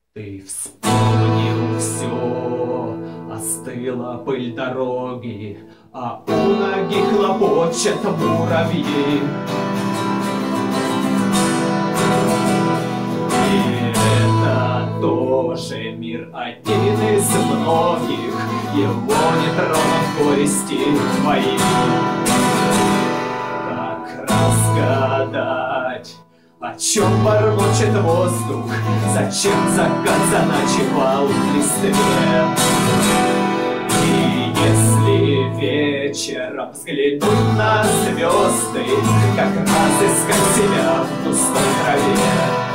Ты вспомнил все, остыла пыль дороги, а у ноги хлопочет муравьи. И это тоже мир один из многих, его не тронут горести твои. Как разгадать, о чем бормочет воздух, зачем закат заночевал в листве? И если вечером взглянуть на звезды, как разыскать себя в пустой траве?